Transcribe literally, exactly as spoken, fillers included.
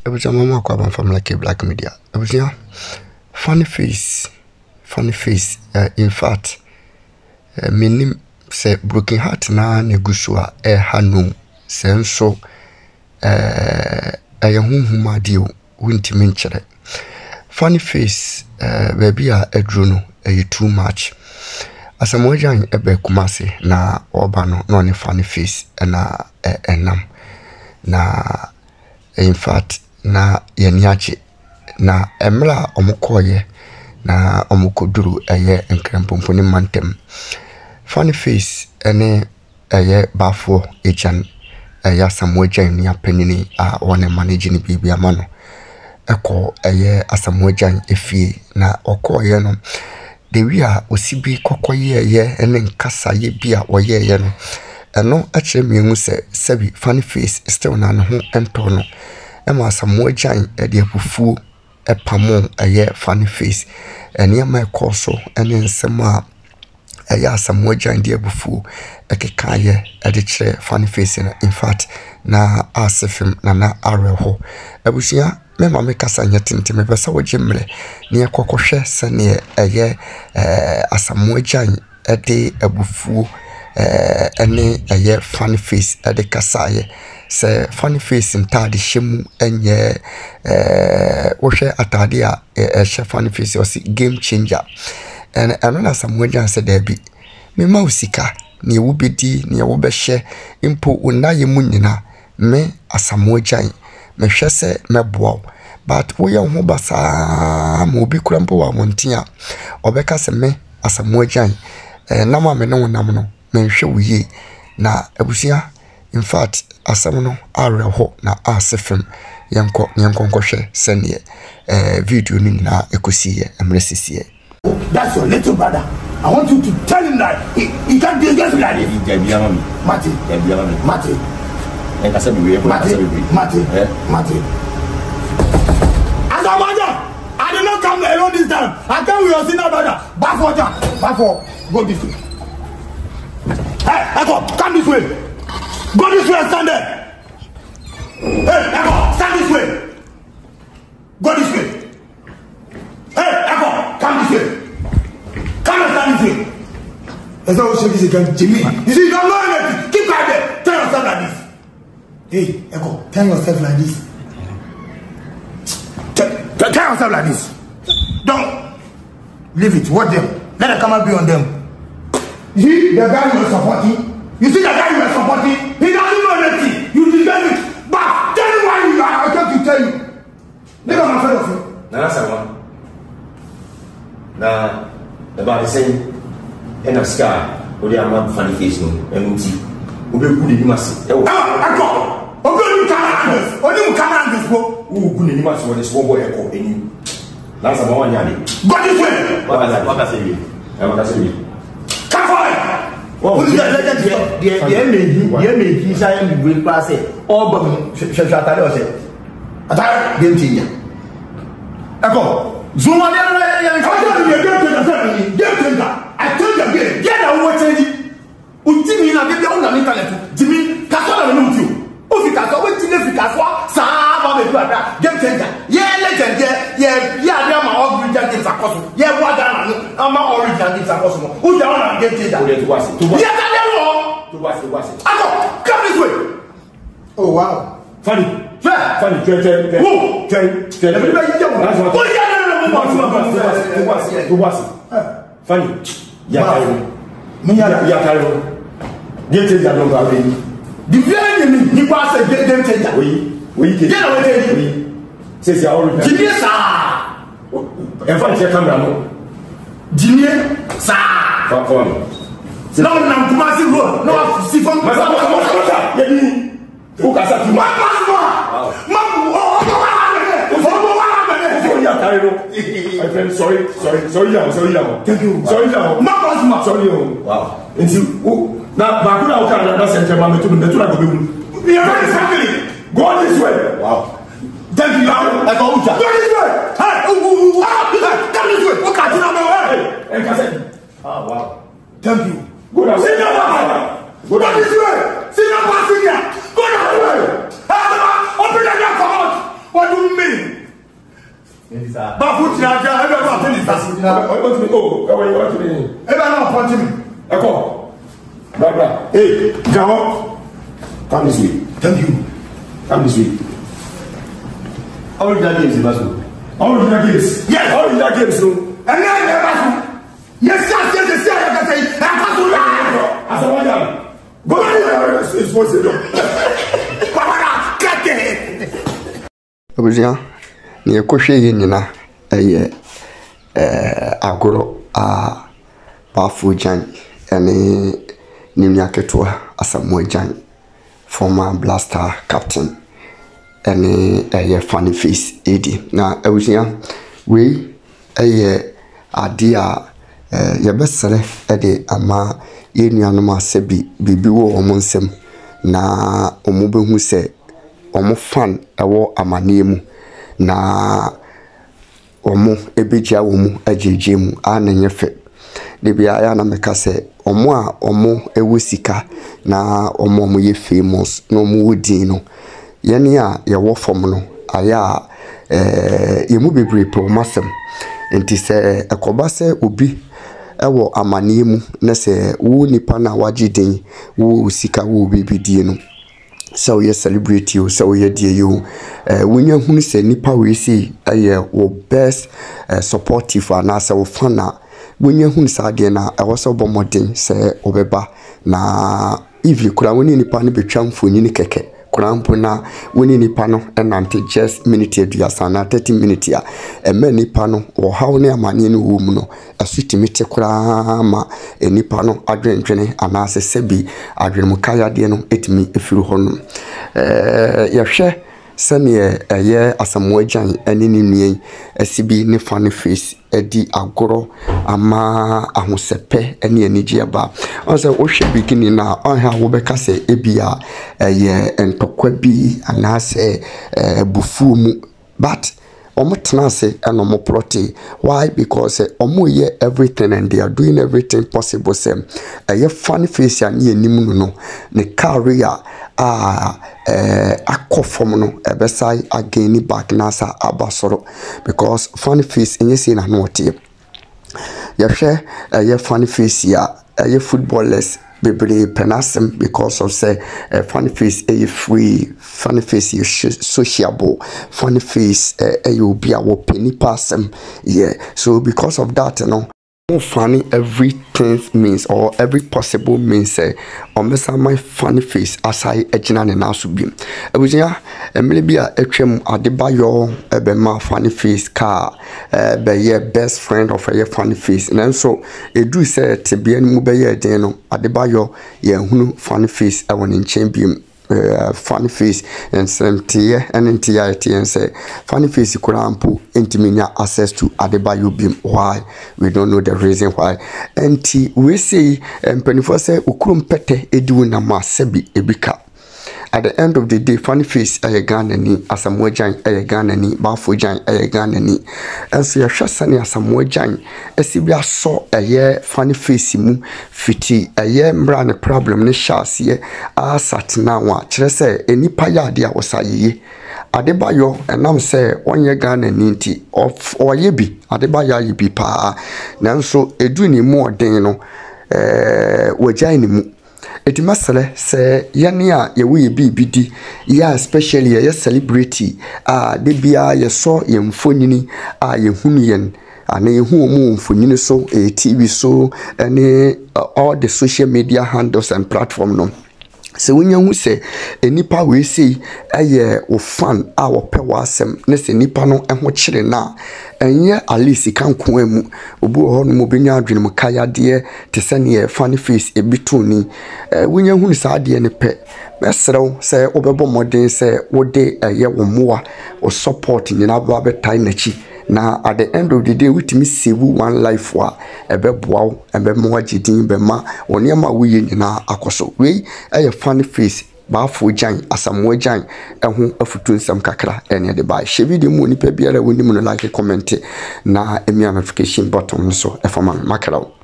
Ebuja mama kwa ban family ke Black Media. Ebuja funny face. Funny face. Uh, in fact, uh, minim say broken heart na negusua e hanum senso eh aye hunhuma dio wintimi nkyere. Funny face uh, baby a edru no e too much. Asamojan ebe kumase na oba no no ne funny face na eh, enam na in fact na yeniache na emra omukoye na omukoduru eye enkrempomponi mantem. Funny face ene eye bafo echan eye Asamojan ni apenini a one manage ni bibi amano eko eye Asamojan efie na okoye no de wi a osibi kokoye ye ene nkasa ye bia oye ye no eno akire mienu se sebi Funny face still na ne ho ento no ema Asamojan e de apufuo epamo eye Funny face ene ma ekoso ene nsema eye Asamojan de apufuo ekekaye e de kire Funny face na in fact na asefim na na areho abusia me ma me kasa nyatinte me pesa wo jemre ne ekokohwe se ne eye eh Asamojan e de abufuo eh ene eye Funny face e de kasaye se Funny face ntade hyemu enye eh wo hwe atade a e hye Funny face o si game changer en eno na Asamojan se da bi me ma usika ne wo bedi ne wo be hye impo unaye mu nyina me Asamojan me hwe se meboa but wo ye ho basa mo bi kurampo wa montia obeka se me Asamojan eh na ma me no nam no me hwe wo ye na abusia in fact asam no areho na asefem yenko yenko hwe sene eh video ni na ekosiye emresisiye. That's your little brother. I want you to tell him that he, he can't do against like this. Mati, Mati, Mati, Mati, Mati. Asamojan, I did not come alone this time. I came with your senior brother. Back for Jack. Back for. Go this way. Hey, Echo, come this way. Go this way and stand there. Hey, Echo, stand this way. Go this way. Hey, Echo, come this way. Come and stand this way. That's not what she again, Jimmy. You see, you don't know anything. Keep quiet there. Tell yourself like this. Hey, Echo, tell yourself like this. Tell, tell yourself like this. Don't leave it. Watch them. Let the camera be on them. You see the guy you were supporting? You see the guy you were supporting? He doesn't know anything. You deserve it. But tell him why you are. I come to tell you. Nigga, I'm afraid of you. Now, that's one. Now, about the same end of sky. What they are not Funny face, no. And see. Who be good in mass? Oh, I go. Oh, good in Canada. Oh, you Canada go. Who good in mass when the small boy echo in you. That's about one yanni. Go this way. What I say? What I say? What I say? Come on. Oh, the legend, the the the the the Zion the great pass all but Shashatari was it. Attack game changer. Echo. Zoom on the game changer. I told you again. Get out what change. Ultimi na bebe on na internet. Jimmy, kaso na no tu. O fi kaso we tile fi kaso sa ba be bra game changer. Yeah legend yeah yeah yeah dey ma original games akoso. Yeah what that na ama original games akoso. Who dey on game changer? Who dey to was it? Yeah that dey to was it was it. Ako, come this way. Oh wow. Funny. Fair. Funny. Try try. Who? Try try. Everybody you know. That's what. Oh yeah no no no. To was it. To was it. Funny. Yeah carry. Me ya ya carry. Game changer don't go away. The very name he pass a game changer. Oui. Oui. Get away there. Oui. C'est ça all. Jimmy sa. En fait, c'est caméra non. Jimmy sa. Fa fa. Non non Kumasi road. Non si fon. Mas comment comment ça? Il dit faut que ça tu moi. Ma ma oh my friend, sorry, sorry, sorry, yeah, sorry, yeah. Thank you. Sorry, yeah. Ma boss ma. Sorry, yeah. Wow. And you, oh, now, but now can that center man to the to the We are very family. Go this way. Wow. Thank you. I go Ucha. Go this way. Hey, oh, oh, oh, come this way. Okay, you know my way. Hey, Kase. Ah, wow. Thank you. Go that way. Go this way. See that passing here. Go that way. Hey, open the door, come out. What do Lisa. But put your hand, everyone tell Lisa. What me? Oh, what me? Everyone punch me. Echo. Barbara. Hey, Jawo. Come this way. Thank you. Come this way. How is that games in Basel? How is that games? Yes, how is that games, no? And now you're Basel. Yes, yes, yes, yes, yes, I can say. I can't do that. As a one, Go ahead. it's possible. Papa, get it. Abuja, ni ekohwe yi nyina eye eh agoro a Bafo Gyan ene nimya ketoa Asamoah Gyan, former Blaster captain ene eye Funny Face edi na abuja we eye ade a eh yebesere ede ama yenuanom asebi bibi wo omonsem na omobehu se omo fan ewo amanemu na omo ebejia wo mu ajeje mu anenye fe de bia ya na meka se omo a omo ewo sika na omo omo ye famous no omo wodin no yene a ye wo fom no aya eh yemu bebre pro masem enti se ekoba se obi ewo amanemu na se wo nipa na wagidin wo sika wo bibidie no so ye celebrate you so ye die you eh wonya hunu se nipa we see aye wo best uh, supportive and say wo fana wonya hunu sa de na e wo so bomodin se obeba na if you kura woni nipa ne betwa mfonyi ni keke kurampo na woni nipa no enante just minute aduasa na thirty minutes a ema nipa no wo hawo ne amane ne wo mu no asutimite kura ma nipa no adwendwene anase sebi adwenmu kaya de no etimi efiru hono eh yahwe sene eye Asamoah Gyan ene ni nuen asibi ne Funny Face edi agoro ama ahosepe ene anigye ba onse wo hwe bikini na onha wo beka se ebia eye entokwa bi anase bufu mu but omo tenase and omo proti. Why? Because uh, omo ye everything and they are doing everything possible. Sem a ye Funny Face ya ni enimu no ne career ah eh akofom no ebesai again back nasa abasoro because Funny Face enye se na no tie ye hwe a ye Funny Face ya a ye footballers bebre penasem because of say uh, Funny Face a free Funny Face you sociable Funny Face a you be a penny passem yeah so because of that you know funny everything means or every possible means eh on my Funny Face as I ejina ne na so bi abuja emele bia etwem Adebayo ebema Funny Face car eh be ye best friend of a Funny Face nanso edu say tebia mu be ye den no Adebayo ye hunu Funny Face e won nchen bi Uh, Funny Face and some tear and in T I T and say Funny Face kurampu intiminya access to Adebayo bim. Why? We don't know the reason why. And T we say and penifo say ukurum pete edu na ma sebi ebika. At the end of the day, Funny Face a Ghana ni Asamoah Gyan a Ghana ni Bafo Gyan a Ghana ni and so your shasani Asamoah Gyan esibia saw a year Funny Face mu fiti a year brand problem ni shas ye a sat now chere say eni paya dia osaye Adebayo and nam say one year Ghana ni nti of or ye bi Adebayo ye bi pa nanso edu ni more den no eh wagyan ni mu eti masale se yani a ye we bibidi ya especially ye celebrity ah de bia ye so ye mfonini ah ye hunu yen ana ye hu mu mfonini so e T V so any uh, all the social media handles and platform no se wonya hu se enipa we sei eye wo fan a wo pe wasem ne se nipa no eho kire na enye alisi kan ko emu obu ho no mo benya adwene mu kaya de te se ne Funny Face ebituni wonya hu sa de ne pe mesrew se obebo modern se wo de eye wo moa o support nyina ba betai na chi na at the end of the day with me save one life wa ebeboa ebe mo agidin be ma oni ma wo ye nyina akoso we eye Funny Face Bafo Gyan Asamoah Gyan ehu afutu nsam kakra ene de ba she video mu ni pa biara woni mu no like comment na emi notification button so e fama makra